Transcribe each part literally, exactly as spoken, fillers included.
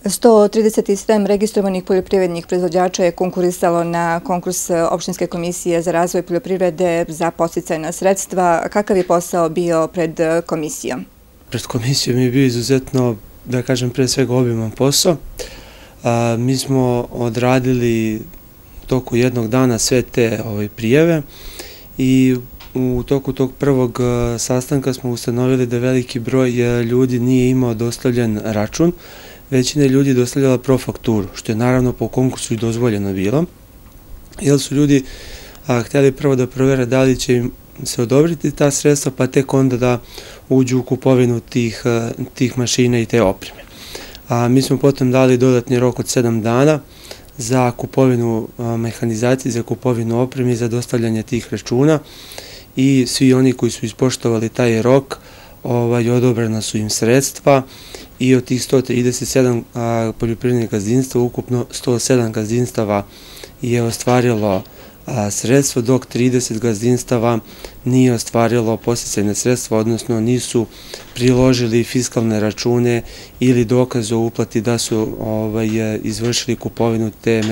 sto trideset sedam registrovanih poljoprivrednih proizvođača je konkurisalo na konkurs Opštinske komisije za razvoj poljoprivrede za podsticajna sredstva. Kakav je posao bio pred komisijom? Pred komisijom je bio izuzetno, da kažem, pre svega obiman posao. Mi smo odradili toku jednog dana sve te prijave i u toku tog prvog sastanka smo ustanovili da veliki broj ljudi nije imao dostavljen račun. Većina ljudi je dostavljala profakturu, što je naravno po konkursu i dozvoljeno bilo, jer su ljudi htjeli prvo da provere da li će im se odobriti ta sredstva, pa tek onda da uđu u kupovinu tih mašina i te opreme. Mi smo potom dali dodatni rok od sedam dana za kupovinu mehanizacije, za kupovinu opreme i za dostavljanje tih računa i svi oni koji su ispoštovali taj rok, odobrena su im sredstva i od tih sto trideset sedam poljoprivrednih gazdinstva, ukupno sto sedam gazdinstava je ostvarilo sredstvo, dok trideset gazdinstava nije ostvarilo podsticajne sredstva, odnosno nisu priložili fiskalne račune ili dokaz o uplati da su izvršili kupovinu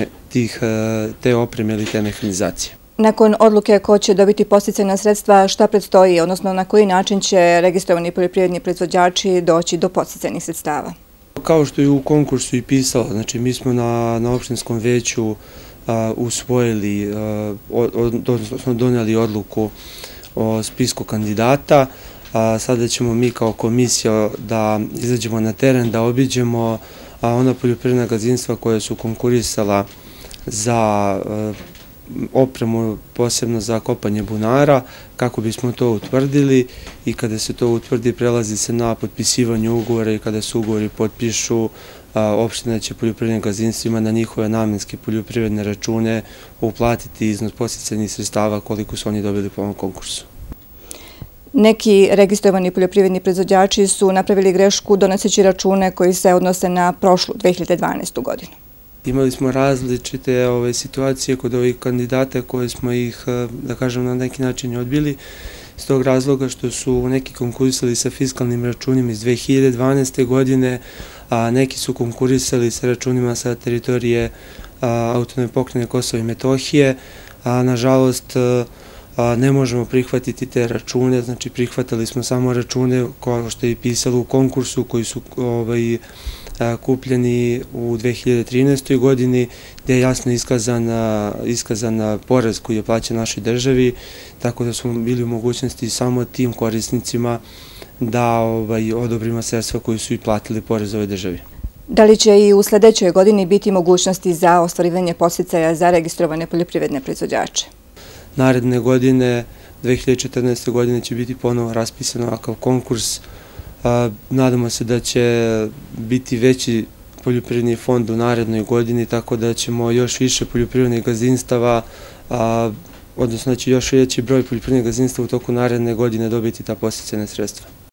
te opreme ili te mehanizacije. Nakon odluke ko će dobiti podsticajna sredstva, šta predstoji, odnosno na koji način će registrovani poljoprivredni proizvođači doći do podsticajnih sredstava? Kao što je u konkursu i pisalo, znači mi smo na opštinskom veću usvojili, odnosno doneli odluku o spisku kandidata. Sada ćemo mi kao komisija da izađemo na teren, da obiđemo ona poljoprivredna gazdinstva koja su konkurisala za opremu, posebno za kopanje bunara, kako bismo to utvrdili i kada se to utvrdi prelazi se na potpisivanje ugovora i kada se ugovori potpišu, opština će poljoprivrednim gazdinstvima na njihove namenske poljoprivredne račune uplatiti iznos podsticajnih sredstava koliko su oni dobili po ovom konkursu. Neki registrovani poljoprivredni proizvođači su napravili grešku donoseći račune koji se odnose na prošlu dve hiljade dvanaestu godinu. Imali smo različite situacije kod ovih kandidata koje smo ih, da kažem, na neki način odbili, iz tog razloga što su neki konkurisali sa fiskalnim računima iz dve hiljade dvanaeste. godine, a neki su konkurisali sa računima sa teritorije Autonomne pokrajine Kosova i Metohije. Nažalost, ne možemo prihvatiti te račune, znači prihvatali smo samo račune kao što je i pisalo u konkursu koji su kupljeni u dve hiljade trinaestoj. godini, gde je jasno iskazan porez koji je plaćen našoj državi, tako da smo bili u mogućnosti samo tim korisnicima da odobrimo sredstva koji su i platili porez ovoj državi. Da li će i u sledećoj godini biti mogućnosti za ostvarivanje podsticaja za registrovane poljoprivredne proizvođače? Naredne godine, dve hiljade četrnaeste. godine, će biti ponovo raspisan ovakav konkurs. Nadamo se da će biti veći poljoprivredni fond u narednoj godini, tako da ćemo još više poljoprivrednih gazdinstava, odnosno da će još veći broj poljoprivrednih gazdinstava u toku naredne godine dobiti ta podsticajna sredstva.